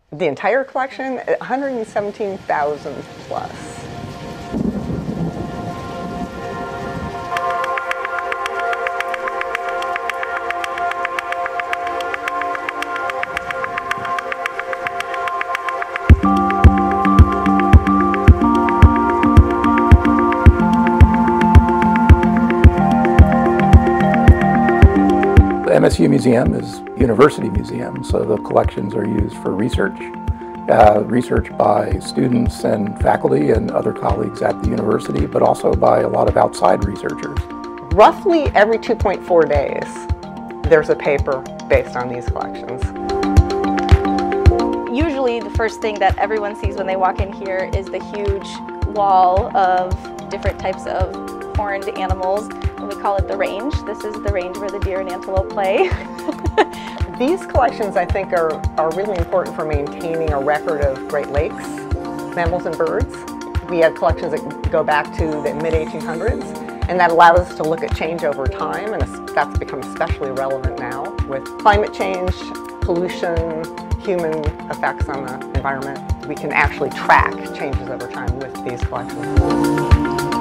The entire collection, 117,000 plus. The MSU Museum is a university museum, so the collections are used for research. Research by students and faculty and other colleagues at the university, but also by a lot of outside researchers. Roughly every 2.4 days, there's a paper based on these collections. Usually the first thing that everyone sees when they walk in here is the huge wall of different types of horned animals, and we call it the range. This is the range where the deer and antelope play. These collections, I think, are really important for maintaining a record of Great Lakes mammals and birds. We have collections that go back to the mid-1800s, and that allows us to look at change over time, and that's become especially relevant now with climate change, pollution, human effects on the environment. We can actually track changes over time with these collections.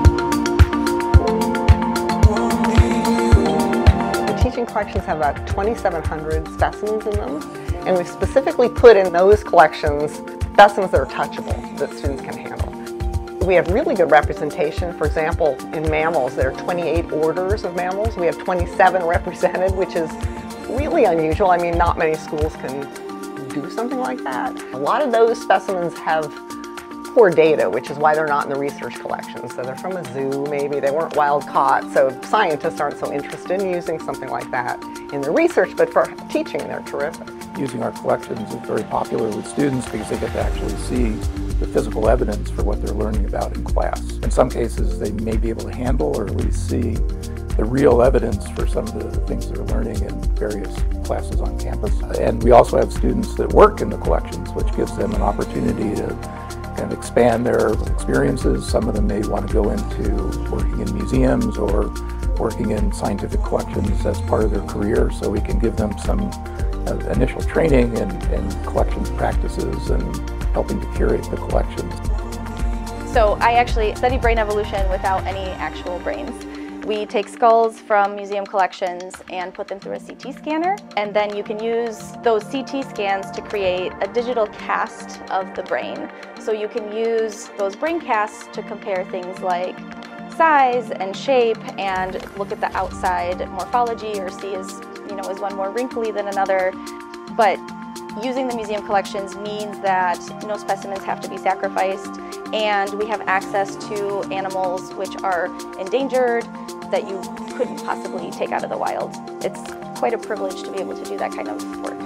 Teaching collections have about 2,700 specimens in them, and we've specifically put in those collections specimens that are touchable, that students can handle. We have really good representation. For example, in mammals, there are 28 orders of mammals. We have 27 represented, which is really unusual. I mean, not many schools can do something like that. A lot of those specimens have poor data, which is why they're not in the research collections. So they're from a zoo, maybe they weren't wild caught, so scientists aren't so interested in using something like that in their research, but for teaching they're terrific. Using our collections is very popular with students because they get to actually see the physical evidence for what they're learning about in class. In some cases they may be able to handle or at least see the real evidence for some of the things they're learning in various classes on campus. And we also have students that work in the collections, which gives them an opportunity to and expand their experiences. Some of them may want to go into working in museums or working in scientific collections as part of their career, so we can give them some initial training and collections practices and helping to curate the collections. So I actually study brain evolution without any actual brains. We take skulls from museum collections and put them through a CT scanner, and then you can use those CT scans to create a digital cast of the brain. So you can use those brain casts to compare things like size and shape and look at the outside morphology or see is one more wrinkly than another. But using the museum collections means that no specimens have to be sacrificed, and we have access to animals which are endangered that you couldn't possibly take out of the wild. It's quite a privilege to be able to do that kind of work.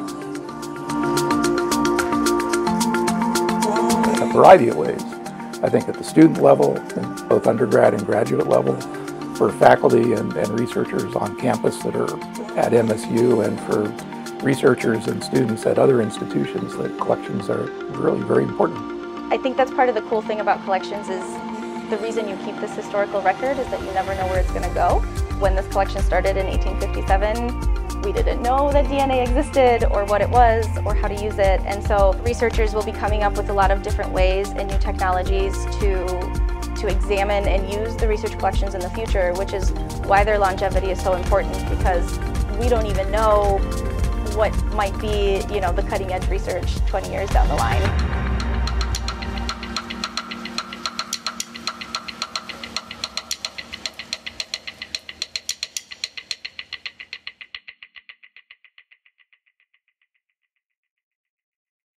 In a variety of ways. I think at the student level, both undergrad and graduate level, for faculty and researchers on campus that are at MSU, and for researchers and students at other institutions, that collections are really very important. I think that's part of the cool thing about collections is the reason you keep this historical record is that you never know where it's going to go. When this collection started in 1857, we didn't know that DNA existed or what it was or how to use it, and so researchers will be coming up with a lot of different ways and new technologies to examine and use the research collections in the future, which is why their longevity is so important, because we don't even know what might be, the cutting edge research 20 years down the line.